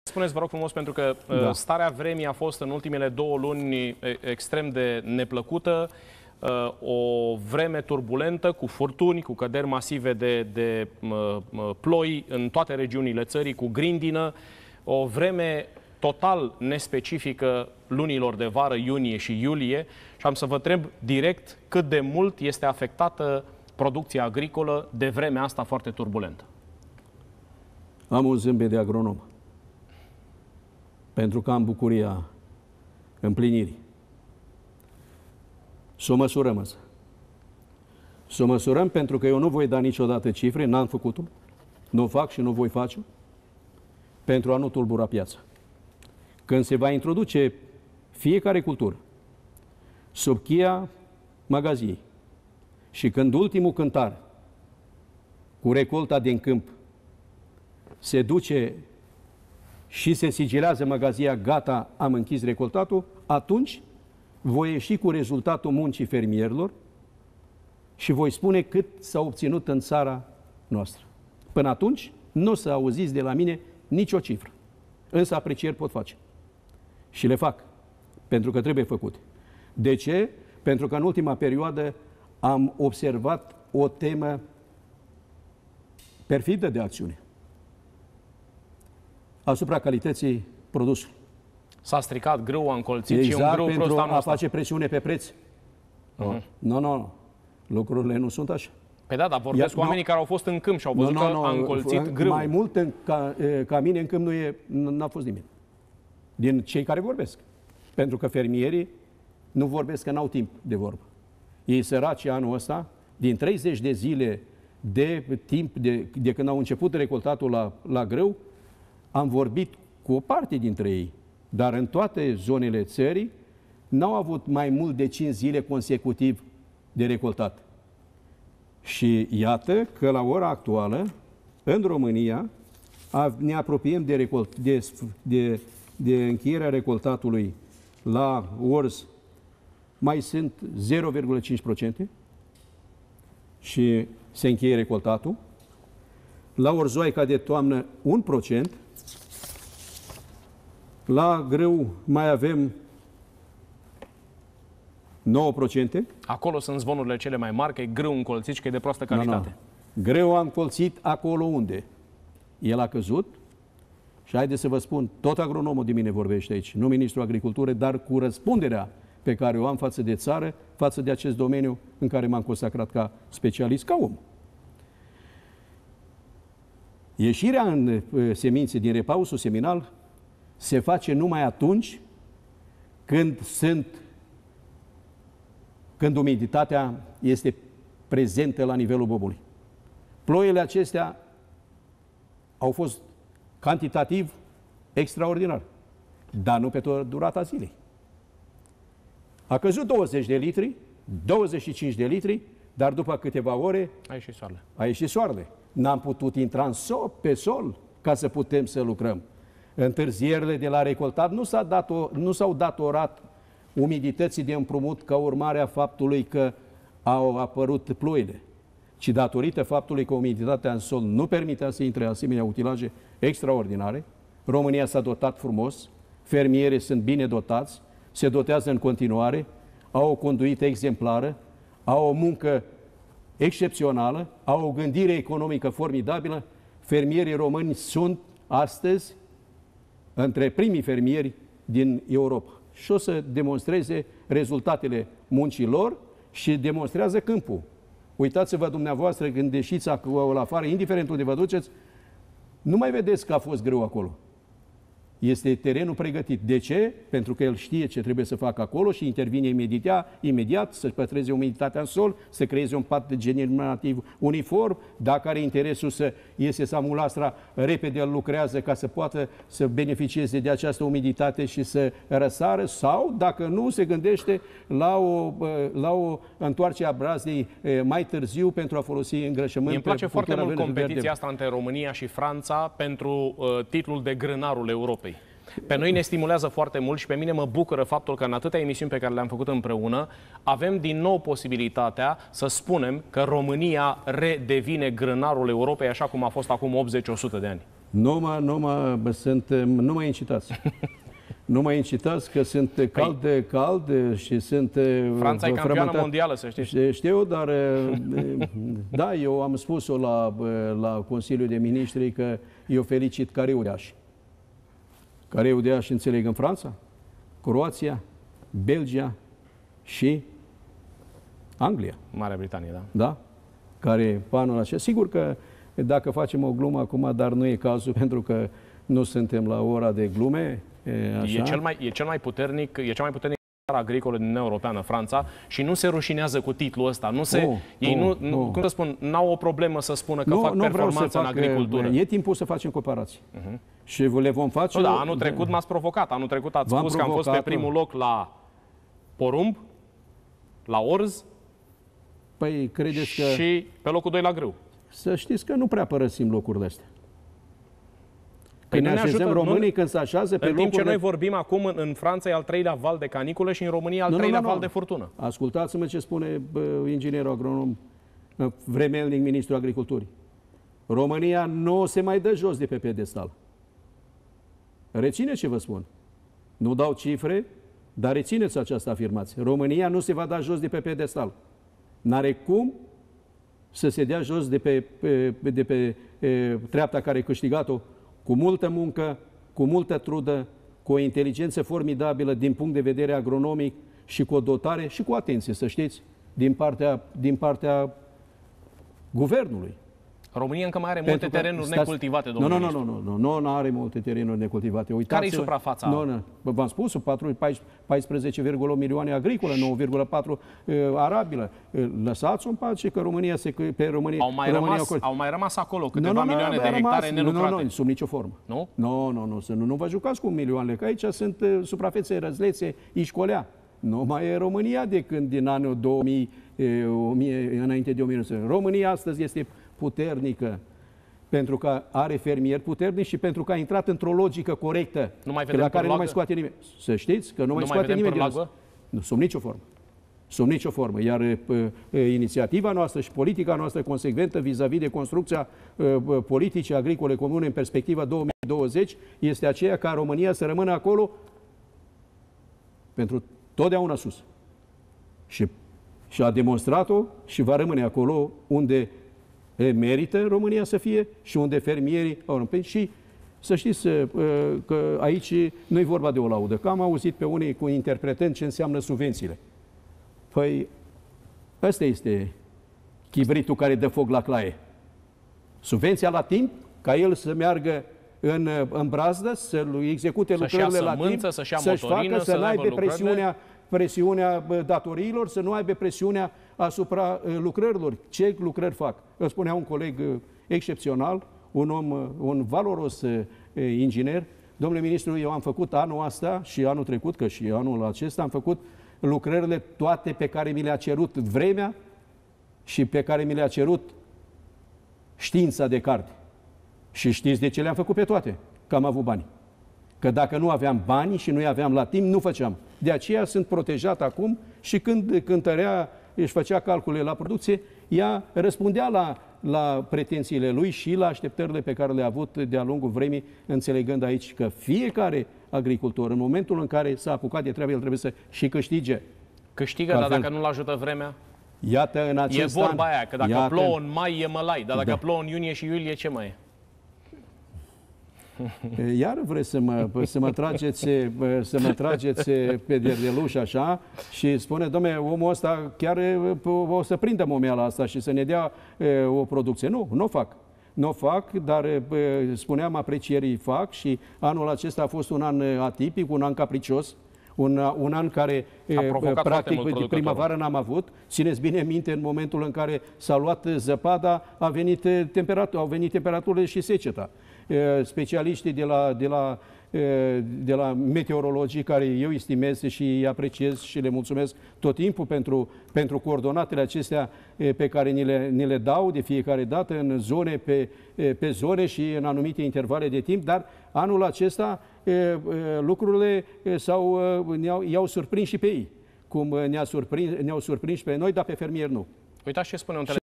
Spuneți, vă rog frumos, pentru că starea vremii a fost în ultimele 2 luni extrem de neplăcută, o vreme turbulentă, cu furtuni, cu căderi masive de ploi în toate regiunile țării, cu grindină, o vreme total nespecifică lunilor de vară, iunie și iulie, și am să vă întreb direct cât de mult este afectată producția agricolă de vremea asta foarte turbulentă. Am un zâmbet de agronom, pentru că am bucuria împlinirii. Să o măsurăm însă. Să o măsurăm pentru că eu nu voi da niciodată cifre, n-am făcut-o, nu fac și nu voi face pentru a nu tulbura piața. Când se va introduce fiecare cultură sub cheia magaziei și când ultimul cântar cu recolta din câmp se duce și se sigilează magazia, gata, am închis recoltatul, atunci voi ieși cu rezultatul muncii fermierilor și voi spune cât s-a obținut în țara noastră. Până atunci, nu o să auziți de la mine nicio cifră. Însă aprecieri pot face. Și le fac, pentru că trebuie făcute. De ce? Pentru că în ultima perioadă am observat o temă perfidă de acțiune asupra calității produsului. S-a stricat grâu, a încolțit exact, și un grâu pentru prost anul a ăsta. face presiune pe preț. Nu. Lucrurile nu sunt așa. Păi da, dar vorbesc cu oamenii care au fost în câmp și au văzut că a încolțit grâu. Mai mult ca mine în câmp n-a fost nimeni. Din cei care vorbesc. Pentru că fermierii nu vorbesc, că n-au timp de vorbă. Ei săraci anul ăsta, din 30 de zile de timp de când au început recoltatul la grâu, am vorbit cu o parte dintre ei. Dar în toate zonele țării n-au avut mai mult de 5 zile consecutiv de recoltat. Și iată că la ora actuală, în România, ne apropiem de încheierea recoltatului la orz, mai sunt 0,5% și se încheie recoltatul. La orzoaica de toamnă 1%. La grâu mai avem 9%. Acolo sunt zvonurile cele mai mari, că e grâu încolțit și că e de proastă calitate. Grâu am încolțit acolo unde el a căzut. Și haideți să vă spun, tot agronomul de mine vorbește aici, nu ministrul agriculturii, dar cu răspunderea pe care o am față de țară, față de acest domeniu în care m-am consacrat ca specialist, ca om. Ieșirea în semințe din repausul seminal se face numai atunci când umiditatea este prezentă la nivelul bobului. Ploile acestea au fost cantitativ extraordinar, dar nu pe toată durata zilei. A căzut 20 de litri, 25 de litri, dar după câteva ore a ieșit soarele. N-am putut intra pe sol ca să putem să lucrăm. Întârzierile de la recoltat nu s-au datorat umidității de împrumut ca urmare a faptului că au apărut ploile, ci datorită faptului că umiditatea în sol nu permitea să intre asemenea utilaje extraordinare. România s-a dotat frumos, fermierii sunt bine dotați, se dotează în continuare, au o conduită exemplară, au o muncă excepțională, au o gândire economică formidabilă. Fermierii români sunt astăzi între primii fermieri din Europa. Și o să demonstreze rezultatele muncii lor și demonstrează câmpul. Uitați-vă dumneavoastră când ieșiți acolo afară, indiferent unde vă duceți, nu mai vedeți că a fost greu acolo. Este terenul pregătit. De ce? Pentru că el știe ce trebuie să facă acolo și intervine imediat să-și păstreze umiditatea în sol, să creeze un pat germinativ uniform. Dacă are interesul să iese samulastra, repede îl lucrează ca să poată să beneficieze de această umiditate și să răsară, sau, dacă nu, se gândește la o întoarcere a brazdei mai târziu pentru a folosi îngrășământ. Îmi place foarte mult competiția asta între România și Franța pentru titlul de grânarul Europei. Pe noi ne stimulează foarte mult și pe mine mă bucură faptul că în atâtea emisiuni pe care le-am făcut împreună avem din nou posibilitatea să spunem că România redevine grânarul Europei așa cum a fost acum 80-100 de ani. Nu mă incitați. Nu mă incitați că sunt cald și sunt... Franța e campioană mondială, să știți. Știu, dar da, eu am spus-o la Consiliul de Ministri că eu felicit Careul de Iași. Careul de Iași înțeleg în Franța, Croația, Belgia și Anglia. Marea Britanie, da. Da? Care anul acesta. Sigur că dacă facem o glumă acum, dar nu e cazul pentru că nu suntem la ora de glume. Așa. E cea mai puternică agricolă din Uniunea Europeană, Franța, și nu se rușinează cu titlul ăsta. Cum să spun, n-au o problemă să spună că fac performanță în agricultură. E timpul să facem comparații. Și le vom face... Nu, da, anul trecut m-ați provocat. Anul trecut ați spus că am fost pe primul loc la porumb, la orz, păi, credeți și pe locul 2 la grâu. Să știți că nu prea părăsim locurile astea. Când ne așezăm românii, când se așează pe locurile... În timp ce noi vorbim acum, în Franța e al 3-lea val de canicule și în România al 3-lea val de furtună. Ascultați-mă ce spune inginerul agronom, vremelnic ministrul agriculturii. România nu se mai dă jos de pe pedestal. Reține ce vă spun. Nu dau cifre, dar rețineți această afirmație. România nu se va da jos de pe pedestal. N-are cum să se dea jos de pe treapta care a câștigat-o cu multă muncă, cu multă trudă, cu o inteligență formidabilă din punct de vedere agronomic și cu o dotare și cu atenție, să știți, din partea guvernului. România încă mai are multe terenuri necultivate, domnule ministru. Nu are multe terenuri necultivate. Care e suprafața? V-am spus, 14,8 milioane agricole, 9,4 arabilă. Lăsați-o în pace că România au mai rămas acolo câteva milioane de hectare nelucrate. Nu, sub nicio formă. Nu? Nu vă jucați cu milioanele, că aici sunt suprafețe răzlețe, Ișcolea. Nu mai e România de când din anul 2000, înainte de 1900. România astăzi este puternică pentru că are fermieri puternici și pentru că a intrat într-o logică corectă la care nu mai scoate nimeni. Să știți că nu mai scoate nimeni din asta. Nu, sub nicio formă. Sub nicio formă. Iar inițiativa noastră și politica noastră consecventă vis-a-vis de construcția politicii agricole comune în perspectiva 2020 este aceea ca România să rămână acolo pentru totdeauna sus. Și a demonstrat-o și va rămâne acolo unde merită România să fie și unde fermierii europeni. Și să știți că aici nu e vorba de o laudă, că am auzit pe unii interpretând ce înseamnă subvențiile. Păi, ăsta este chibritul care dă foc la claie. Subvenția la timp, ca el să meargă în brazdă, să execute lucrările la timp, să-și facă, să n-aibă presiunea datoriilor, să nu aibă presiunea asupra lucrărilor. Ce lucrări fac? Îmi spunea un coleg excepțional, un valoros inginer. Domnule ministru, eu am făcut anul ăsta și anul trecut, că și anul acesta am făcut lucrările toate pe care mi le-a cerut vremea și pe care mi le-a cerut știința de carte. Și știți de ce le-am făcut pe toate? Că am avut bani. Că dacă nu aveam bani și nu-i aveam la timp, nu făceam. De aceea sunt protejat acum și când cântărea, își făcea calcule la producție, ea răspundea la pretențiile lui și la așteptările pe care le-a avut de-a lungul vremii, înțelegând aici că fiecare agricultor, în momentul în care s-a apucat de treabă, el trebuie să și câștige. Câștigă, dar dacă nu-l ajută vremea? Iată, în acest an... E vorba aia, că dacă plouă în mai e mălai, dar dacă plouă în iunie și iulie, ce mai e? Iar vreți să mă trageți pe derdeluș așa și spune, dom'le, omul ăsta chiar o să prindă momeala asta și să ne dea o producție. Nu o fac. Nu o fac, dar spuneam, aprecierii fac și anul acesta a fost un an atipic, un an capricios, un an care, practic, de primăvară n-am avut. Țineți bine minte, în momentul în care s-a luat zăpada, au venit temperaturile și seceta. Specialiștii de la meteorologii, care eu îi stimez și îi apreciez și le mulțumesc tot timpul pentru coordonatele acestea pe care ni le dau de fiecare dată în zone, pe zone și în anumite intervale de timp, dar anul acesta lucrurile i-au surprins și pe ei, cum ne-au surprins pe noi, dar pe fermieri nu. Uitați ce spune un